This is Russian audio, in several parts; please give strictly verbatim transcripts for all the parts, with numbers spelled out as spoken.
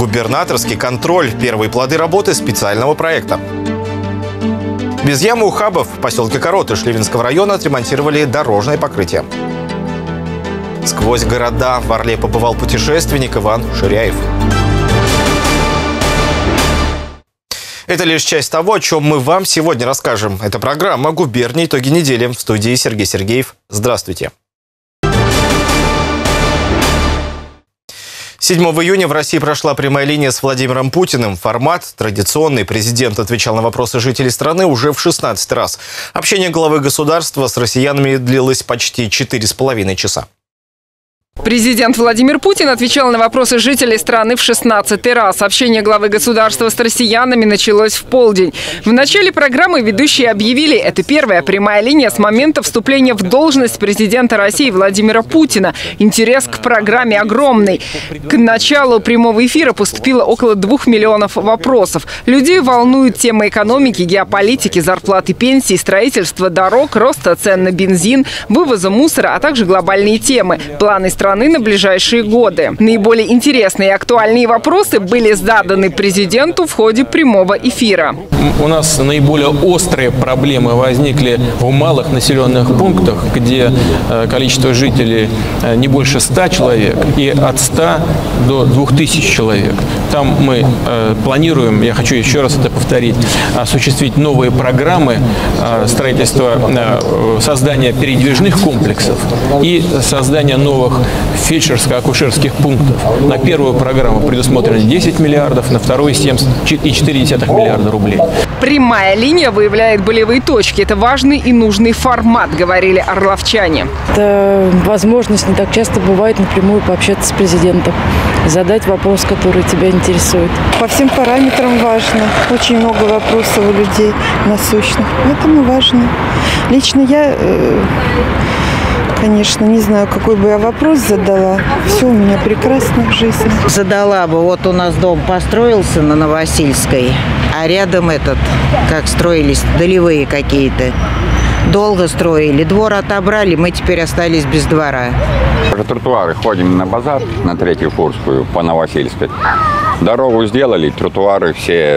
Губернаторский контроль – первые плоды работы специального проекта. Без ямы ухабов в поселке Короты Шлевинского района отремонтировали дорожное покрытие. Сквозь города в Орле побывал путешественник Иван Ширяев. Это лишь часть того, о чем мы вам сегодня расскажем. Это программа «Губерния. Итоги недели». В студии Сергей Сергеев. Здравствуйте. седьмого июня в России прошла прямая линия с Владимиром Путиным. Формат традиционный. Президент отвечал на вопросы жителей страны уже в шестнадцатый раз. Общение главы государства с россиянами длилось почти четыре с половиной часа. Президент Владимир Путин отвечал на вопросы жителей страны в шестнадцатый раз. Общение главы государства с россиянами началось в полдень. В начале программы ведущие объявили, это первая прямая линия с момента вступления в должность президента России Владимира Путина. Интерес к программе огромный. К началу прямого эфира поступило около двух миллионов вопросов. Людей волнуют темы экономики, геополитики, зарплаты, пенсии, строительства дорог, роста цен на бензин, вывоза мусора, а также глобальные темы. Планы страны страны на ближайшие годы. Наиболее интересные и актуальные вопросы были заданы президенту в ходе прямого эфира. У нас наиболее острые проблемы возникли в малых населенных пунктах, где количество жителей не больше ста человек и от ста до двух тысяч человек. Там мы планируем, я хочу еще раз это повторить, осуществить новые программы строительства, создания передвижных комплексов и создания новых фельдшерско-акушерских пунктов. На первую программу предусмотрено десять миллиардов, на вторую семь и четыре десятых миллиарда рублей. Прямая линия выявляет болевые точки. Это важный и нужный формат, говорили орловчане. Это возможность, не так часто бывает, напрямую пообщаться с президентом, задать вопрос, который тебя интересует. По всем параметрам важно. Очень много вопросов у людей насущных. Поэтому важно. Лично я... Э Конечно, не знаю, какой бы я вопрос задала. Все у меня прекрасно в жизни. Задала бы, вот у нас дом построился на Новосильской, а рядом этот, как строились, долевые какие-то. Долго строили, двор отобрали, мы теперь остались без двора. Тротуары ходим на базар, на Третью Фурскую, по Новосильской. Дорогу сделали, тротуары все...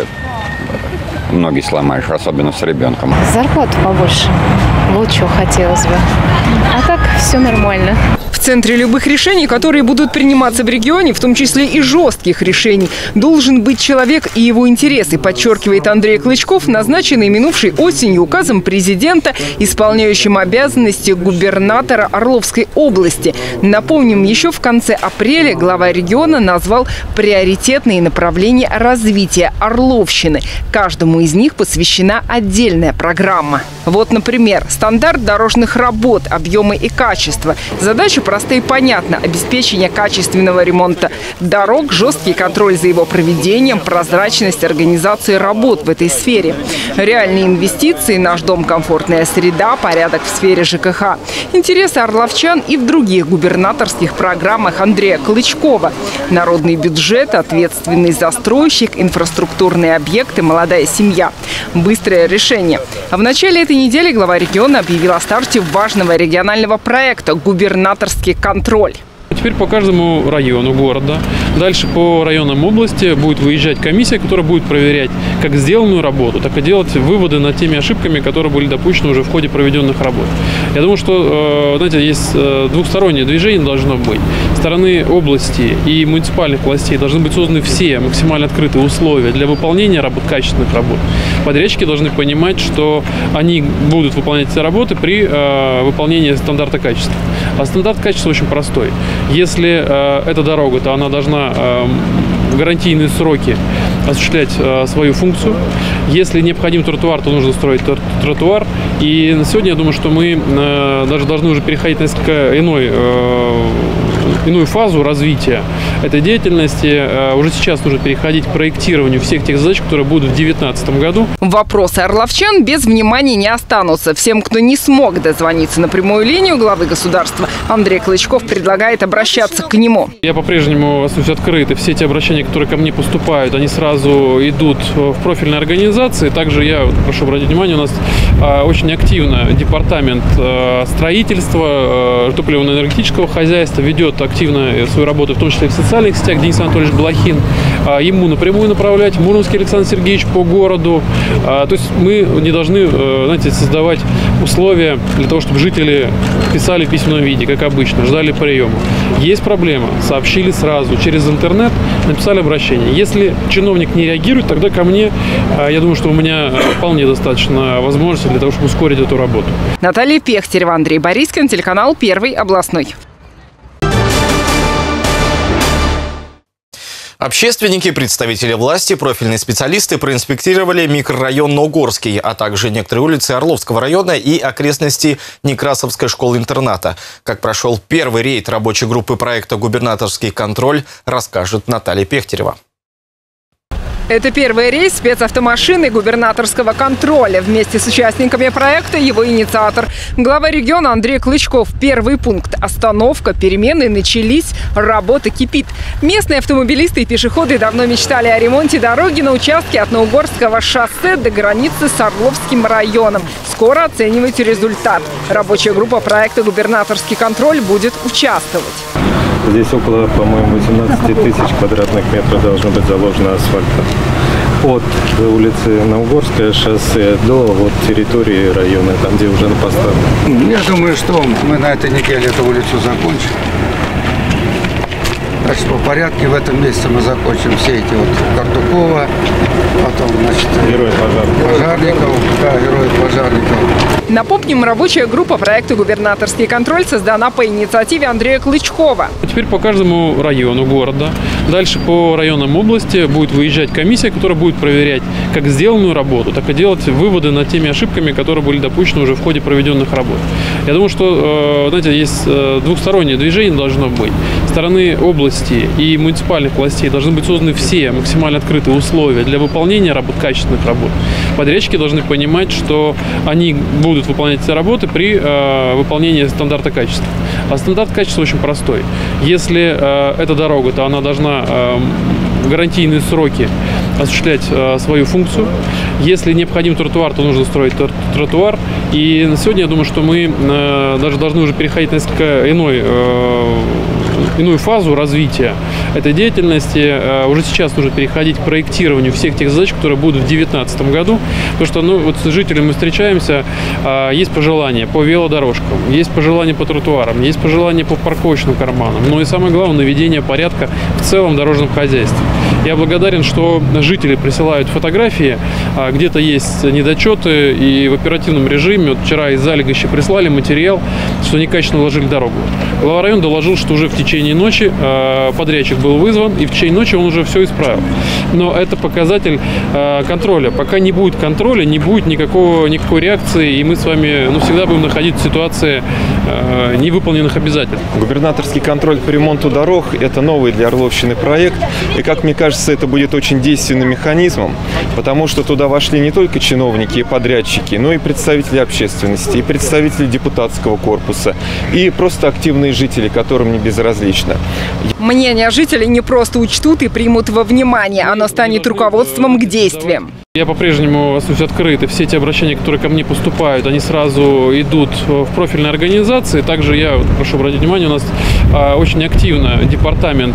Ноги сломаешь, особенно с ребенком. Зарплату побольше. Вот что хотелось бы. А так все нормально. В центре любых решений, которые будут приниматься в регионе, в том числе и жестких решений, должен быть человек и его интересы, подчеркивает Андрей Клычков, назначенный минувшей осенью указом президента, исполняющим обязанности губернатора Орловской области. Напомним, еще в конце апреля глава региона назвал приоритетные направления развития Орловщины. Каждому из них посвящена отдельная программа. Вот, например, стандарт дорожных работ, объемы и качество. Задача проста и понятна. Обеспечение качественного ремонта дорог, жесткий контроль за его проведением, прозрачность организации работ в этой сфере. Реальные инвестиции, наш дом, комфортная среда, порядок в сфере ЖКХ. Интересы орловчан и в других губернаторских программах Андрея Клычкова. Народный бюджет, ответственный застройщик, инфраструктурные объекты, молодая семья. Быстрое решение. А в начале этой недели глава региона объявил о старте важного регионального проекта «Губернаторский контроль». Теперь по каждому району города, дальше по районам области будет выезжать комиссия, которая будет проверять как сделанную работу, так и делать выводы над теми ошибками, которые были допущены уже в ходе проведенных работ. Я думаю, что, знаете, есть двухстороннее движение должно быть. Со стороны области и муниципальных властей должны быть созданы все максимально открытые условия для выполнения работ, качественных работ. Подрядчики должны понимать, что они будут выполнять эти работы при э, выполнении стандарта качества. А стандарт качества очень простой. Если э, эта дорога, то она должна э, в гарантийные сроки осуществлять э, свою функцию. Если необходим тротуар, то нужно строить тротуар. И на сегодня я думаю, что мы э, даже должны уже переходить на несколько иной, э, иную фазу развития этой деятельности. Уже сейчас нужно переходить к проектированию всех тех задач, которые будут в две тысячи девятнадцатом году. Вопросы орловчан без внимания не останутся. Всем, кто не смог дозвониться на прямую линию главы государства, Андрей Клычков предлагает обращаться к нему. Я по-прежнему остаюсь открыт, и все эти обращения, которые ко мне поступают, они сразу идут в профильные организации. Также я прошу обратить внимание, у нас очень активно департамент строительства, топливно-энергетического хозяйства ведет активно свою работу, в том числе и в социальных сетях. Денис Анатольевич Блохин ему напрямую направлять, Муромский Александр Сергеевич по городу. То есть мы не должны, знаете, создавать условия для того, чтобы жители писали в письменном виде, как обычно, ждали приема. Есть проблема, сообщили сразу, через интернет написали обращение. Если чиновник не реагирует, тогда ко мне, я думаю, что у меня вполне достаточно возможностей для того, чтобы ускорить эту работу. Наталья Пехтерева, Андрей Борискин, телеканал Первый областной. Общественники, представители власти, профильные специалисты проинспектировали микрорайон Наугорский, а также некоторые улицы Орловского района и окрестности Некрасовской школы-интерната. Как прошел первый рейд рабочей группы проекта «Губернаторский контроль», расскажет Наталья Пехтерева. Это первый рейс спецавтомашины губернаторского контроля. Вместе с участниками проекта его инициатор. Глава региона Андрей Клычков. Первый пункт. Остановка. Перемены начались. Работа кипит. Местные автомобилисты и пешеходы давно мечтали о ремонте дороги на участке от Наугорского шоссе до границы с Орловским районом. Скоро оценивайте результат. Рабочая группа проекта «Губернаторский контроль» будет участвовать. Здесь около, по-моему, восемнадцати тысяч квадратных метров должно быть заложено асфальта. От улицы Наугорское шоссе до вот территории района, там, где уже поставлено. Я думаю, что мы на этой неделе эту улицу закончим. Значит, по порядку в этом месяце мы закончим все эти вот Картукова, потом, значит, герои пожарников. пожарников, да, герои пожарников. Напомним, рабочая группа проекта «Губернаторский контроль» создана по инициативе Андрея Клычкова. Теперь по каждому району города, дальше по районам области будет выезжать комиссия, которая будет проверять как сделанную работу, так и делать выводы над теми ошибками, которые были допущены уже в ходе проведенных работ. Я думаю, что, знаете, есть двухстороннее движение должно быть. Со стороны области и муниципальных властей должны быть созданы все максимально открытые условия для выполнения работ, качественных работ. Подрядчики должны понимать, что они будут выполнять эти работы при э, выполнении стандарта качества. А стандарт качества очень простой. Если э, это дорога, то она должна э, в гарантийные сроки осуществлять э, свою функцию. Если необходим тротуар, то нужно строить тротуар. И на сегодня я думаю, что мы э, даже должны уже переходить на несколько иной э, иную фазу развития этой деятельности. Уже сейчас нужно переходить к проектированию всех тех задач, которые будут в две тысячи девятнадцатом году. Потому что ну, вот с жителями мы встречаемся, есть пожелания по велодорожкам, есть пожелания по тротуарам, есть пожелания по парковочным карманам. Но и самое главное, наведение порядка в целом дорожном хозяйстве. Я благодарен, что жители присылают фотографии, где-то есть недочеты, и в оперативном режиме, вот вчера из Залегоща прислали материал, что некачественно уложили дорогу. Глава района доложил, что уже в течение ночи подрядчик был вызван, и в течение ночи он уже все исправил. Но это показатель контроля. Пока не будет контроля, не будет никакого, никакой реакции, и мы с вами ну, всегда будем находиться в ситуации невыполненных обязательств. Губернаторский контроль по ремонту дорог – это новый для Орловщины проект, и, как мне кажется, это будет очень действенным механизмом, потому что туда вошли не только чиновники и подрядчики, но и представители общественности, и представители депутатского корпуса, и просто активные жители, которым не безразлично. Мнение жителей не просто учтут и примут во внимание, оно станет руководством к действиям. Я по-прежнему остаюсь открыт, и все эти обращения, которые ко мне поступают, они сразу идут в профильные организации. Также я прошу обратить внимание, у нас очень активно департамент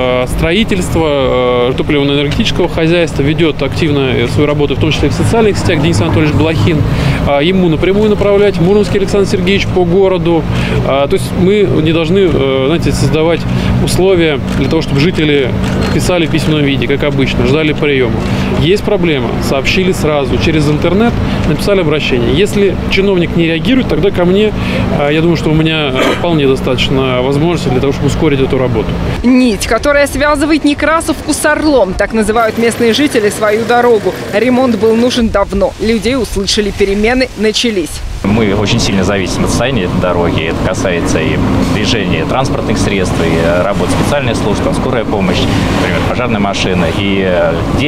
строительства, топливно-энергетического хозяйства ведет активно свою работу, в том числе и в социальных сетях. Денис Анатольевич Блохин ему напрямую направлять, Муромский Александр Сергеевич по городу. То есть мы не должны, знаете, создавать условия для того, чтобы жители писали в письменном виде, как обычно, ждали приема. Есть проблема, сообщили сразу, через интернет написали обращение. Если чиновник не реагирует, тогда ко мне, я думаю, что у меня вполне достаточно возможностей для того, чтобы ускорить эту работу. Нить, которая связывает Некрасовку с Орлом, так называют местные жители свою дорогу. Ремонт был нужен давно. Людей услышали, перемены начались. Мы очень сильно зависим от состояния этой дороги. Это касается и движения транспортных средств, и работы специальной службы, скорая помощь, например, пожарная машина. И детям ездить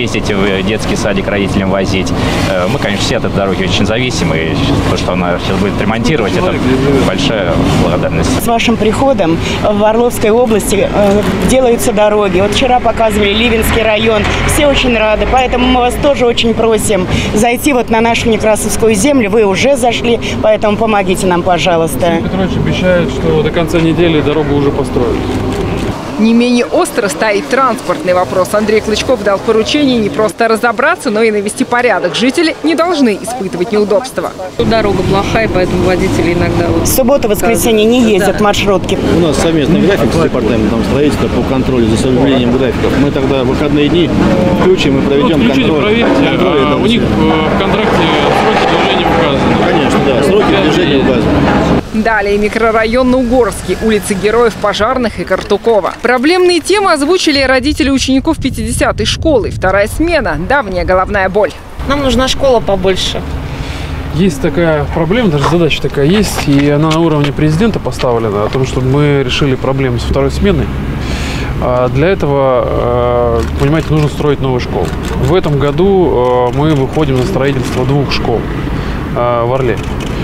ездить в детский садик, родителям возить. Мы, конечно, все от этой дороги очень зависимы. И то, что она сейчас будет ремонтировать, это большая благодарность. С вашим приходом в Орловской области делаются дороги. Вот вчера показывали Ливенский район. Все очень рады. Поэтому мы вас тоже очень просим зайти вот на нашу Некрасовскую землю. Вы уже зашли, поэтому помогите нам, пожалуйста. Сергей Петрович обещает, что до конца недели дорогу уже построят. Не менее остро стоит транспортный вопрос. Андрей Клычков дал поручение не просто разобраться, но и навести порядок. Жители не должны испытывать неудобства. Дорога плохая, поэтому водители иногда... Вот... В субботу-воскресенье не ездят да. маршрутки. У нас совместный график с департаментом строительства по контролю за соблюдением графиков. Мы тогда в выходные дни включим и проведем вот контроль. Проверьте, контроль а у них в контракте сроки движения указаны. Конечно, да, сроки движения указаны. Далее микрорайон Наугорский, улицы Героев Пожарных и Картукова. Проблемные темы озвучили родители учеников пятидесятой школы. Вторая смена – давняя головная боль. Нам нужна школа побольше. Есть такая проблема, даже задача такая есть, и она на уровне президента поставлена, о том, чтобы мы решили проблему с второй сменой. Для этого, понимаете, нужно строить новую школу. В этом году мы выходим на строительство двух школ в Орле.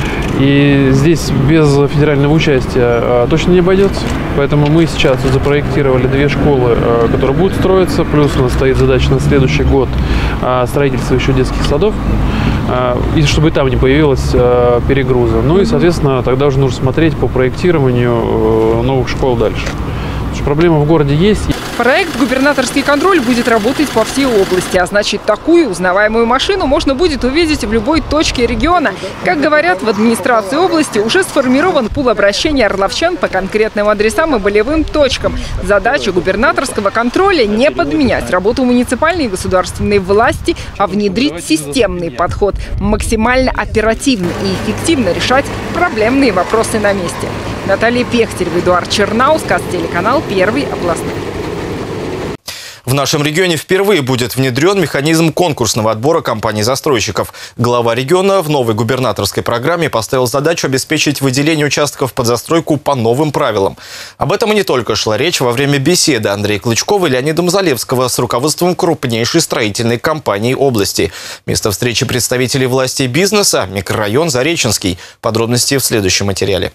И здесь без федерального участия точно не обойдется. Поэтому мы сейчас запроектировали две школы, которые будут строиться. Плюс у нас стоит задача на следующий год строительства еще детских садов. И чтобы там не появилось перегруза. Ну и, соответственно, тогда уже нужно смотреть по проектированию новых школ дальше. Потому что проблема в городе есть. Проект «Губернаторский контроль» будет работать по всей области, а значит, такую узнаваемую машину можно будет увидеть в любой точке региона. Как говорят в администрации области, уже сформирован пул обращений орловчан по конкретным адресам и болевым точкам. Задача губернаторского контроля – не подменять работу муниципальной и государственной власти, а внедрить системный подход, максимально оперативно и эффективно решать проблемные вопросы на месте. Наталья Пехтерева, Эдуард Чернаускас, телеканал «Первый областной». В нашем регионе впервые будет внедрен механизм конкурсного отбора компаний-застройщиков. Глава региона в новой губернаторской программе поставил задачу обеспечить выделение участков под застройку по новым правилам. Об этом и не только шла речь во время беседы Андрея Клычкова и Леонида Мазалевского с руководством крупнейшей строительной компании области. Место встречи представителей власти и бизнеса – микрорайон Зареченский. Подробности в следующем материале.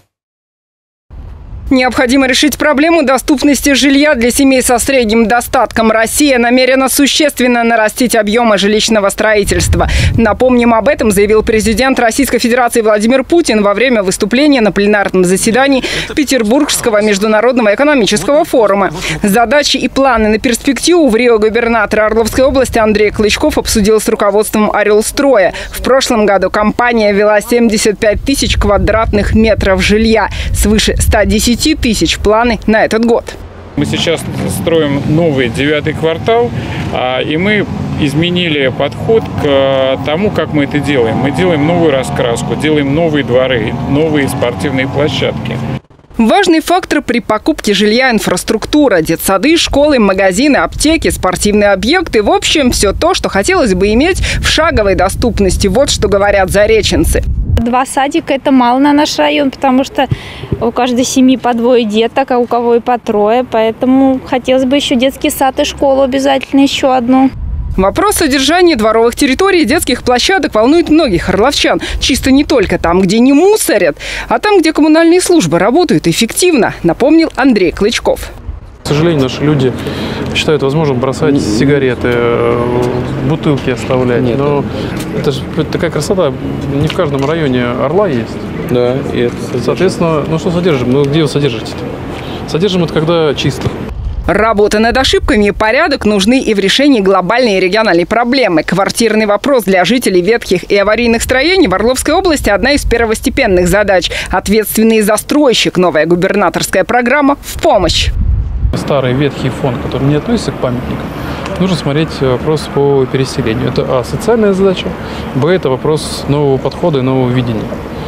Необходимо решить проблему доступности жилья для семей со средним достатком. Россия намерена существенно нарастить объемы жилищного строительства. Напомним, об этом заявил президент Российской Федерации Владимир Путин во время выступления на пленарном заседании Петербургского международного экономического форума. Задачи и планы на перспективу в Рио губернатор Орловской области Андрей Клычков обсудил с руководством «Орелстроя». В прошлом году компания ввела семьдесят пять тысяч квадратных метров жилья, свыше ста десяти тысяч планы на этот год. Мы сейчас строим новый девятый квартал, и мы изменили подход к тому, как мы это делаем. Мы делаем новую раскраску, делаем новые дворы, новые спортивные площадки. Важный фактор при покупке жилья – инфраструктура. Детсады, школы, магазины, аптеки, спортивные объекты. В общем, все то, что хотелось бы иметь в шаговой доступности. Вот что говорят зареченцы. Два садика – это мало на наш район, потому что у каждой семьи по двое деток, а у кого и по трое. Поэтому хотелось бы еще детский сад и школу обязательно еще одну. Вопрос содержания дворовых территорий и детских площадок волнует многих орловчан. Чисто не только там, где не мусорят, а там, где коммунальные службы работают эффективно, напомнил Андрей Клычков. К сожалению, наши люди считают возможным бросать сигареты, бутылки оставлять. Нет. Но это же такая красота. Не в каждом районе Орла есть. Да, и это соответственно, ну что содержим? Ну где вы содержите-то? Содержим это когда чисто. Работа над ошибками и порядок нужны и в решении глобальной и региональной проблемы. Квартирный вопрос для жителей ветхих и аварийных строений в Орловской области – одна из первостепенных задач. Ответственный застройщик, новая губернаторская программа в помощь. Старый ветхий фонд, который не относится к памятникам, нужно смотреть вопрос по переселению. Это а, социальная задача, б, это вопрос нового подхода и нового видения.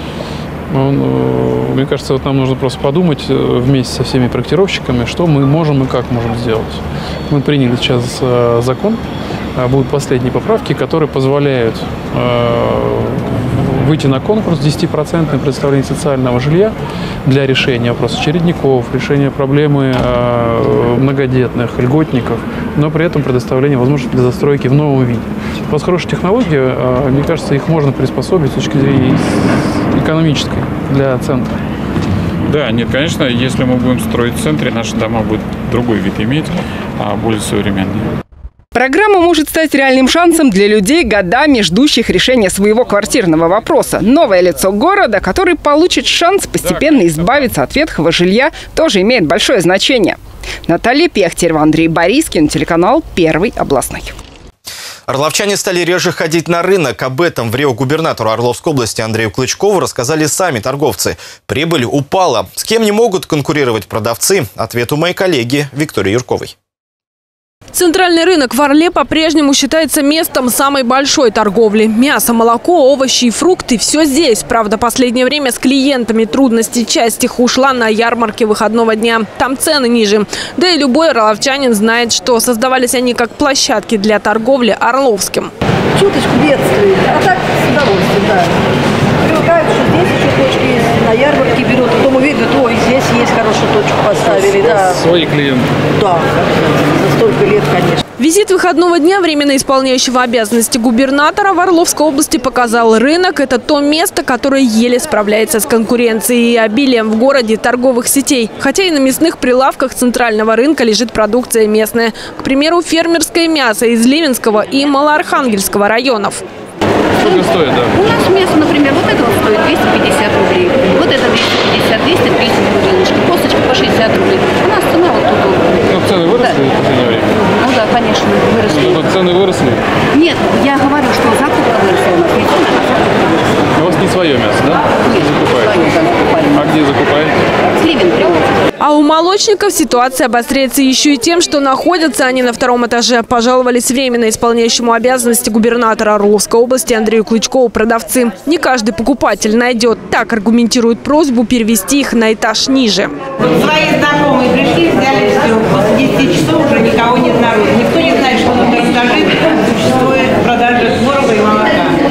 Он, мне кажется, вот нам нужно просто подумать вместе со всеми проектировщиками, что мы можем и как можем сделать. Мы приняли сейчас закон будут последние поправки, которые позволяют выйти на конкурс десять процентов предоставления социального жилья для решения вопроса чередников, решения проблемы многодетных, льготников, но при этом предоставления возможности для застройки в новом виде. У вас хорошая технология, мне кажется, их можно приспособить с точки зрения экономической для центра. Да, нет, конечно, если мы будем строить в центре, наши дома будут другой вид иметь, более современный. Программа может стать реальным шансом для людей, годами ждущих решения своего квартирного вопроса. Новое лицо города, который получит шанс постепенно избавиться от ветхого жилья, тоже имеет большое значение. Наталья Пехтерева, Андрей Борискин, телеканал «Первый областной». Орловчане стали реже ходить на рынок. Об этом в Рио губернатору Орловской области Андрею Клычкову рассказали сами торговцы. Прибыль упала. С кем не могут конкурировать продавцы? Ответ у моей коллеги Виктории Юрковой. Центральный рынок в Орле по-прежнему считается местом самой большой торговли. Мясо, молоко, овощи и фрукты – все здесь. Правда, последнее время с клиентами трудности. Часть их ушла на ярмарке выходного дня. Там цены ниже. Да и любой орловчанин знает, что создавались они как площадки для торговли орловским. Чуточку бедствует, а так с удовольствием, да. Привыкают, что здесь еще точки есть, на ярмарке берут, потом увидят, ой, здесь есть хорошую точку поставили, да. Свои клиенты. Да, за столько лет, конечно. Визит выходного дня временно исполняющего обязанности губернатора в Орловской области показал: рынок – это то место, которое еле справляется с конкуренцией и обилием в городе торговых сетей. Хотя и на мясных прилавках центрального рынка лежит продукция местная. К примеру, фермерское мясо из Ливенского и Малоархангельского районов. Сколько стоит, да? У нас мясо, например, вот это вот стоит двести пятьдесят рублей. Вот это двести пятьдесят, двести тридцать бутылочка. Косточка по шестьдесят рублей. У нас цена вот тут. Ну, цены выросли да. в последнее время? Ну да, конечно, выросли. Ну, цены выросли? Нет, я говорю, что закупка выросла у нас. Не цена, а закупка выросла. У вас не свое мясо, да? Нет, закупаете. Свое, да, закупаем. А где закупаете? Сливен привозит. А у молочников ситуация обостряется еще и тем, что находятся они на втором этаже. Пожаловались временно исполняющему обязанности губернатора Орловской области Андрею Клычкову продавцы. Не каждый покупатель найдет. Так аргументирует просьбу перевести их на этаж ниже. Свои знакомые пришли, взяли все. После десяти часов уже никого нет народу. Никто не знает, что на втором этаже существует продажа творога и молока.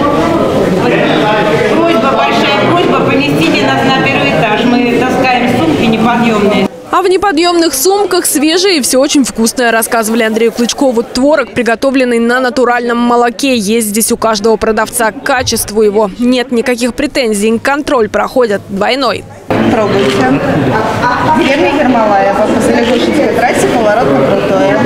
Просьба, большая просьба, понесите нас на первый этаж. Мы таскаем сумки неподъемные. А в неподъемных сумках свежее и все очень вкусное, рассказывали Андрею Клычкову. Творог, приготовленный на натуральном молоке, есть здесь у каждого продавца. К качеству его нет никаких претензий. Контроль проходят двойной. Пробуйте. Деревня Ермолаева, по Солигоршинской трассе, поворот на Крутое.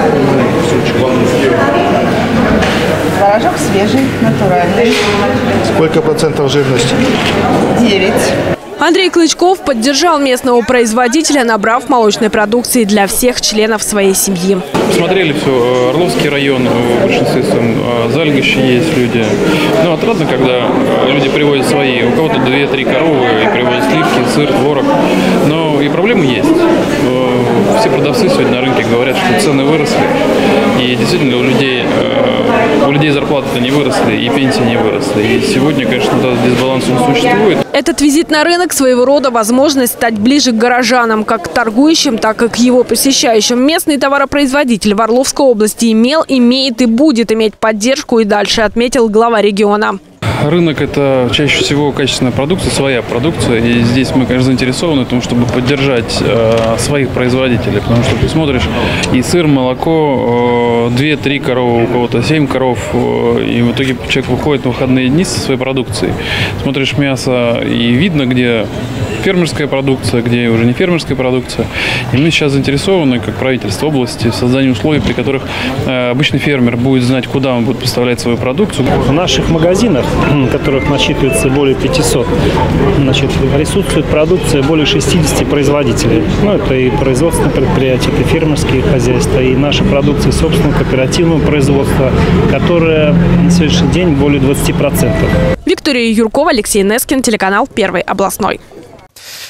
Творожок свежий, натуральный. Сколько процентов жирности? Девять. Андрей Клычков поддержал местного производителя, набрав молочной продукции для всех членов своей семьи. Смотрели все, Орловский район, в большинстве своем, Зальгище есть люди. Ну, отрадно, когда люди привозят свои, у кого-то две-три коровы и привозят сливки, сыр, творог. Но и проблемы есть. Все продавцы сегодня на рынке говорят, что цены выросли. И действительно у людей, у людей зарплаты-то не выросли, и пенсии не выросли. И сегодня, конечно, этот дисбаланс он существует. Этот визит на рынок своего рода возможность стать ближе к горожанам, как к торгующим, так и к его посещающим. Местный товаропроизводитель в Орловской области имел, имеет и будет иметь поддержку и дальше, отметил глава региона. Рынок – это чаще всего качественная продукция, своя продукция. И здесь мы, конечно, заинтересованы в том, чтобы поддержать э, своих производителей. Потому что ты смотришь, и сыр, молоко, две-три коровы, у кого-то семь коров. Э, и в итоге человек выходит на выходные дни со своей продукцией. Смотришь мясо, и видно, где фермерская продукция, где уже не фермерская продукция. И мы сейчас заинтересованы, как правительство области, в создании условий, при которых э, обычный фермер будет знать, куда он будет поставлять свою продукцию. В наших магазинах, которых насчитывается более пятисот, значит, присутствует продукция более шестидесяти производителей. Ну, это и производственные предприятия, это фермерские хозяйства, и наша продукция собственного кооперативного производства, которая на сегодняшний день более двадцати процентов. Виктория Юркова, Алексей Нескин, телеканал «Первый областной».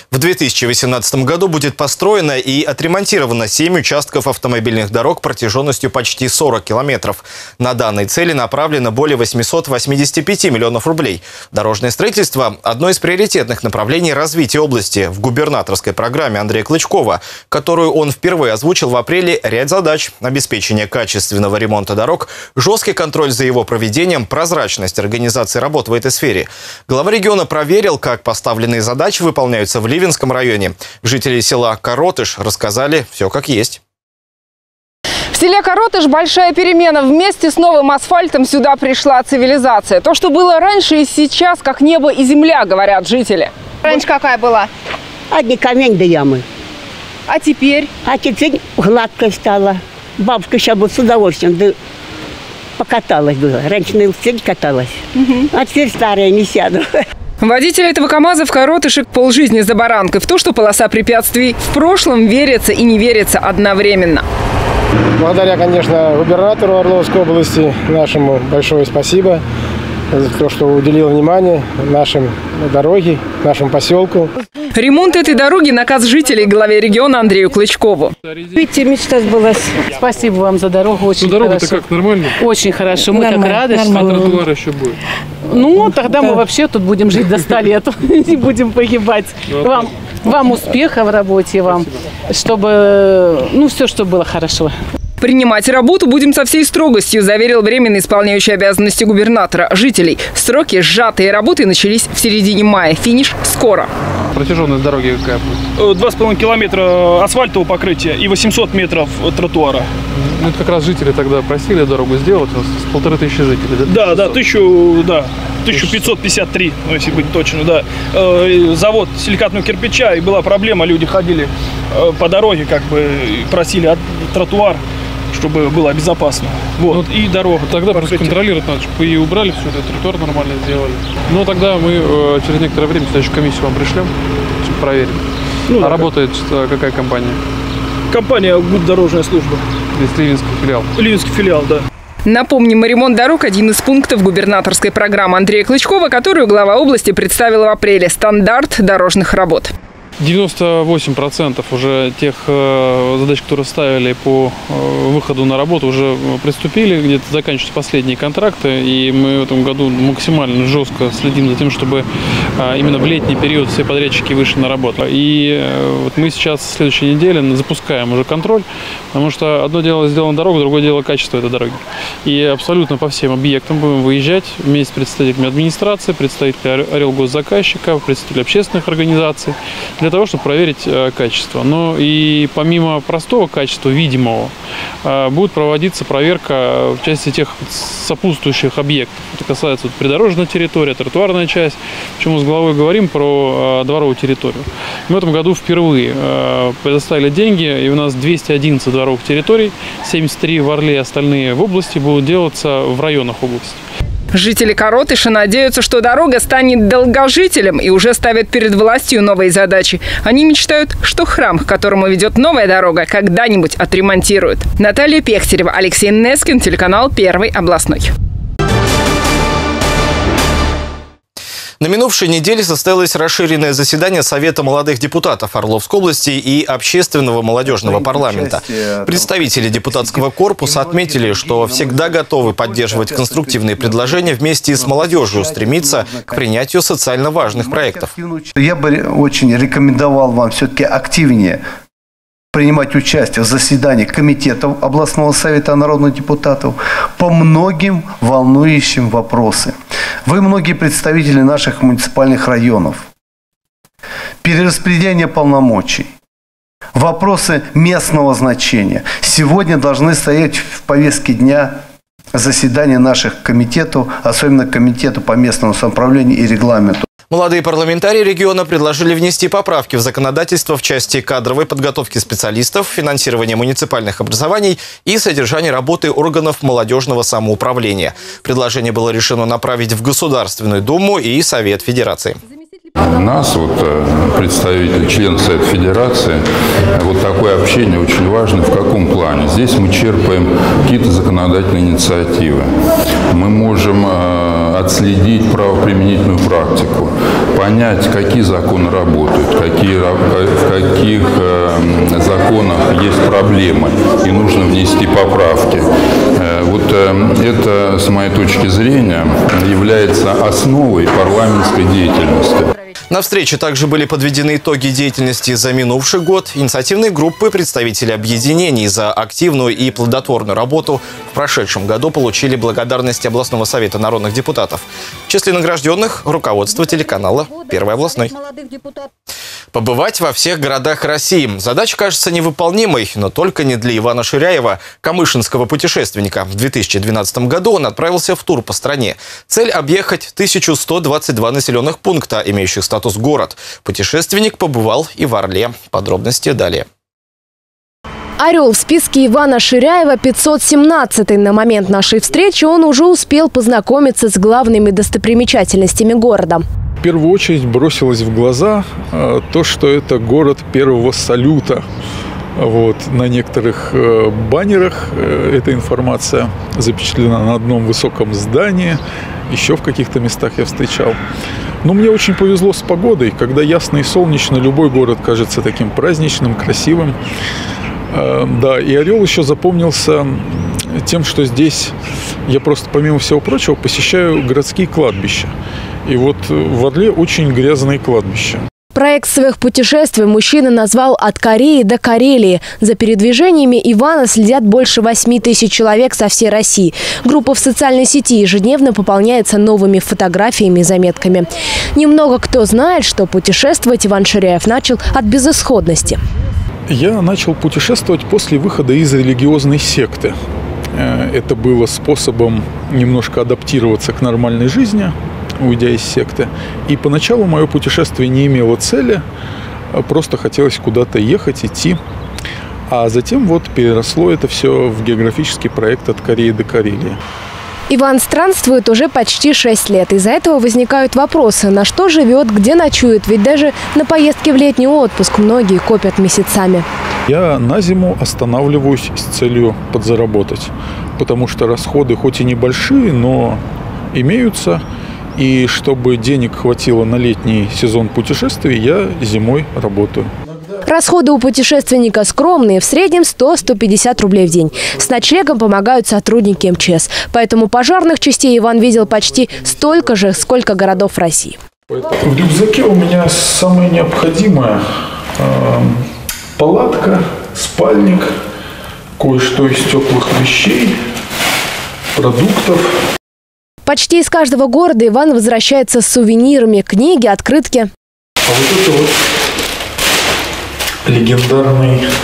В две тысячи восемнадцатом году будет построено и отремонтировано семь участков автомобильных дорог протяженностью почти сорок километров. На данной цели направлено более восьмисот восьмидесяти пяти миллионов рублей. Дорожное строительство – одно из приоритетных направлений развития области. В губернаторской программе Андрея Клычкова, которую он впервые озвучил в апреле, ряд задач – обеспечение качественного ремонта дорог, жесткий контроль за его проведением, прозрачность организации работ в этой сфере. Глава региона проверил, как поставленные задачи выполняются в Ливенском районе. Жители села Коротыш рассказали все как есть. В селе Коротыш большая перемена. Вместе с новым асфальтом сюда пришла цивилизация. То, что было раньше и сейчас, как небо и земля, говорят жители. Раньше какая была? Одни камень да ямы. А теперь? А теперь гладко стало. Бабушка сейчас бы с удовольствием да покаталась бы. Раньше на велосипеде каталась. Угу. А теперь старая, не сяду. Водитель этого КАМАЗа в Коротышек полжизни за баранкой. В то, что полоса препятствий в прошлом, верится и не верится одновременно. Благодаря, конечно, губернатору Орловской области нашему большое спасибо за то, что уделил внимание нашим дороге, нашему поселку. Ремонт этой дороги – наказ жителей главе региона Андрею Клычкову. Видите, мечта сбылась. Спасибо вам за дорогу. Очень дорога хорошо. Дорога-то как, нормально? Очень хорошо. Мы Нормально, так рады. нормально. А тротуар еще будет? Ну, тогда да. мы вообще тут будем жить до ста лет. Не будем погибать. Вам, вам успеха в работе, вам, чтобы, ну, все, чтобы было хорошо. Принимать работу будем со всей строгостью, заверил временно исполняющий обязанности губернатора жителей. Сроки сжатые работы начались в середине мая. Финиш скоро. Протяженность дороги какая будет? Два с половиной километра асфальтового покрытия и восемьсот метров тротуара. Ну, это как раз жители тогда просили дорогу сделать, у нас с полторы тысячи жителей. Да, да, тысячу, да, тысяча пятьсот пятьдесят три, ну, если быть точно, да. Завод силикатного кирпича, и была проблема, люди ходили по дороге, как бы просили от тротуар, чтобы было безопасно. Вот, ну, и дорога. Тогда просто контролировать надо, чтобы и убрали все это, тротуар нормально сделали. Но тогда мы э, через некоторое время следующую комиссию вам пришлем, чтобы проверить. Ну, а да, работает как... какая компания? Компания «Гуддорожная служба». Здесь Ливенский филиал. Ливенский филиал, да. Напомним, ремонт дорог – один из пунктов губернаторской программы Андрея Клычкова, которую глава области представила в апреле. Стандарт дорожных работ. девяносто восемь процентов уже тех э, задач, которые ставили по э, выходу на работу, уже приступили, где-то заканчиваются последние контракты, и мы в этом году максимально жестко следим за тем, чтобы э, именно в летний период все подрядчики вышли на работу. И э, вот мы сейчас в следующей неделе запускаем уже контроль, потому что одно дело сделана дорога, другое дело качество этой дороги. И абсолютно по всем объектам будем выезжать вместе с представителями администрации, представителями Орелгосзаказчика, представителями общественных организаций, для того, чтобы проверить э, качество. Но и помимо простого качества, видимого, э, будет проводиться проверка в части тех сопутствующих объектов. Это касается вот, придорожной территории, тротуарная часть. Почему с головой говорим про э, дворовую территорию. Мы в этом году впервые э, предоставили деньги, и у нас двести одиннадцать дворовых территорий, семьдесят три в Орле, остальные в области будут делаться в районах области. Жители Коротыша надеются, что дорога станет долгожителем и уже ставят перед властью новые задачи. Они мечтают, что храм, к которому ведет новая дорога, когда-нибудь отремонтируют. Наталья Пехтерева, Алексей Нескин, телеканал Первый областной. На минувшей неделе состоялось расширенное заседание Совета молодых депутатов Орловской области и Общественного молодежного парламента. Представители депутатского корпуса отметили, что всегда готовы поддерживать конструктивные предложения вместе с молодежью, стремиться к принятию социально важных проектов. Я бы очень рекомендовал вам все-таки активнее принимать участие в заседании комитетов областного совета народных депутатов по многим волнующим вопросам. Вы многие представители наших муниципальных районов. Перераспределение полномочий. Вопросы местного значения. Сегодня должны стоять в повестке дня заседания наших комитетов, особенно комитета по местному самоуправлению и регламенту. Молодые парламентарии региона предложили внести поправки в законодательство в части кадровой подготовки специалистов, финансирования муниципальных образований и содержания работы органов молодежного самоуправления. Предложение было решено направить в Государственную Думу и Совет Федерации. У нас, вот, представитель, член Совета Федерации, вот такое общение очень важно. В каком плане? Здесь мы черпаем какие-то законодательные инициативы. Мы можем отследить правоприменительную практику, понять, какие законы работают, какие, в каких законах есть проблемы и нужно внести поправки. Вот это, с моей точки зрения, является основой парламентской деятельности. На встрече также были подведены итоги деятельности за минувший год. Инициативные группы, представители объединений за активную и плодотворную работу в прошедшем году получили благодарность областного совета народных депутатов. В числе награжденных – руководство телеканала «Первый областной». Побывать во всех городах России. Задача кажется невыполнимой, но только не для Ивана Ширяева, камышинского путешественника. В две тысячи двенадцатом году он отправился в тур по стране. Цель – объехать тысячу сто двадцать два населенных пункта, имеющих статус город. Путешественник побывал и в Орле. Подробности далее. Орел в списке Ивана Ширяева пятьсот семнадцатый. На момент нашей встречи он уже успел познакомиться с главными достопримечательностями города. В первую очередь бросилось в глаза э, то, что это город первого салюта. Вот. На некоторых э, баннерах э, эта информация запечатлена на одном высоком здании. Еще в каких-то местах я встречал. Но мне очень повезло с погодой. Когда ясно и солнечно, любой город кажется таким праздничным, красивым. Э, да, и Орел еще запомнился тем, что здесь я просто, помимо всего прочего, посещаю городские кладбища. И вот в Орле очень грязные кладбища. Проект своих путешествий мужчина назвал «От Кореи до Карелии». За передвижениями Ивана следят больше восьми тысяч человек со всей России. Группа в социальной сети ежедневно пополняется новыми фотографиями и заметками. Немного кто знает, что путешествовать Иван Ширяев начал от безысходности. Я начал путешествовать после выхода из религиозной секты. Это было способом немножко адаптироваться к нормальной жизни, уйдя из секты. И поначалу мое путешествие не имело цели, просто хотелось куда-то ехать, идти. А затем вот переросло это все в географический проект «От Кореи до Карелии». Иван странствует уже почти шесть лет. Из-за этого возникают вопросы, на что живет, где ночует. Ведь даже на поездки в летний отпуск многие копят месяцами. Я на зиму останавливаюсь с целью подзаработать, потому что расходы хоть и небольшие, но имеются. И чтобы денег хватило на летний сезон путешествий, я зимой работаю. Расходы у путешественника скромные, в среднем сто — сто пятьдесят рублей в день. С ночлегом помогают сотрудники эм че эс. Поэтому пожарных частей Иван видел почти столько же, сколько городов России. В рюкзаке у меня самое необходимое э, – палатка, спальник, кое-что из теплых вещей, продуктов. Почти из каждого города Иван возвращается с сувенирами, книги, открытки. А вот это вот легендарный э,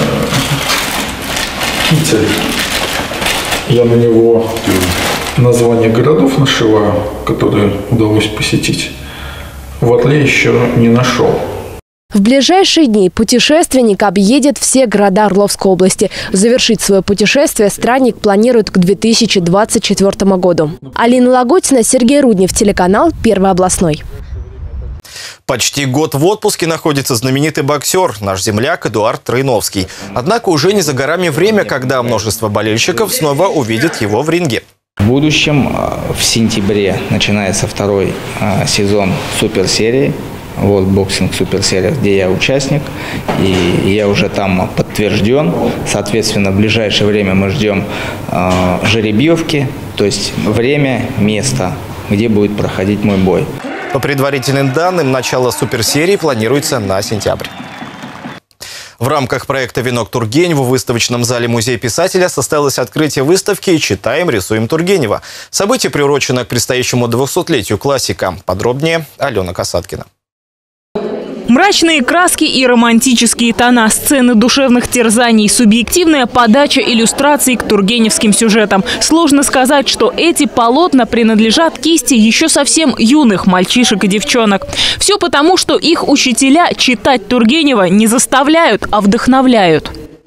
китель. Я на него название городов нашиваю, которые удалось посетить. В Орле еще не нашел. В ближайшие дни путешественник объедет все города Орловской области. Завершить свое путешествие странник планирует к две тысячи двадцать четвёртому году. Алина Лагутина, Сергей Руднев, телеканал «Первый областной». Почти год в отпуске находится знаменитый боксер, наш земляк Эдуард Троиновский. Однако уже не за горами время, когда множество болельщиков снова увидят его в ринге. В будущем, в сентябре, начинается второй сезон суперсерии. Вот боксинг суперсерия, где я участник, и я уже там подтвержден. Соответственно, в ближайшее время мы ждем э, жеребьевки, то есть время, место, где будет проходить мой бой. По предварительным данным, начало суперсерии планируется на сентябрь. В рамках проекта «Венок Тургенева» в выставочном зале Музея писателя состоялось открытие выставки «Читаем, рисуем Тургенева». Событие приурочено к предстоящему двухсотлетию классика. Подробнее Алена Касаткина. Мрачные краски и романтические тона, сцены душевных терзаний, субъективная подача иллюстраций к тургеневским сюжетам. Сложно сказать, что эти полотна принадлежат кисти еще совсем юных мальчишек и девчонок. Все потому, что их учителя читать Тургенева не заставляют, а вдохновляют.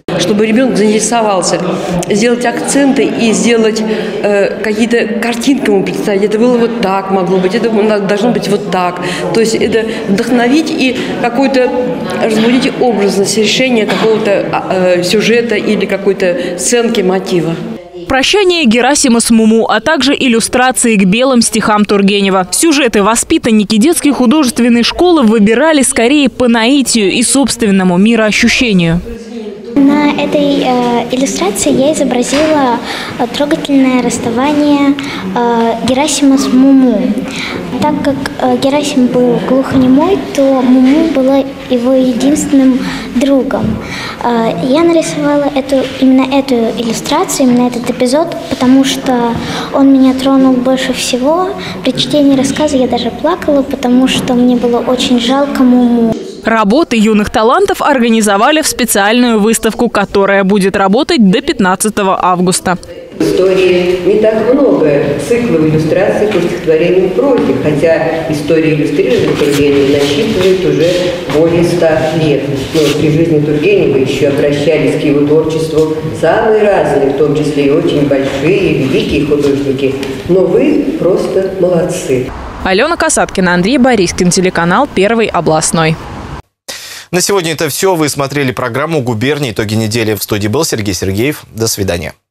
Чтобы ребенок заинтересовался, сделать акценты и сделать э, какие-то картинки ему представить. Это было вот так, могло быть, это должно быть вот так. То есть это вдохновить и какой-то разбудить образность решения какого-то э, сюжета или какой-то сценки, мотива. Прощание Герасима с Муму, а также иллюстрации к белым стихам Тургенева. Сюжеты воспитанники детской художественной школы выбирали скорее по наитию и собственному мироощущению. На этой э, иллюстрации я изобразила э, трогательное расставание э, Герасима с Муму. Так как э, Герасим был глухонемой, то Муму была его единственным другом. Э, я нарисовала эту, именно эту иллюстрацию, именно этот эпизод, потому что он меня тронул больше всего. При чтении рассказа я даже плакала, потому что мне было очень жалко Муму. Работы юных талантов организовали в специальную выставку, которая будет работать до пятнадцатого августа. В истории не так много циклов иллюстраций по стихотворениям в прозе, хотя история иллюстрированных Тургенева насчитывает уже более ста лет. Но при жизни Тургенева еще обращались к его творчеству самые разные, в том числе и очень большие, великие художники. Но вы просто молодцы. Алена Касаткина, Андрей Борискин, телеканал «Первый областной». На сегодня это все. Вы смотрели программу «Губерния. Итоги недели». В студии был Сергей Сергеев. До свидания.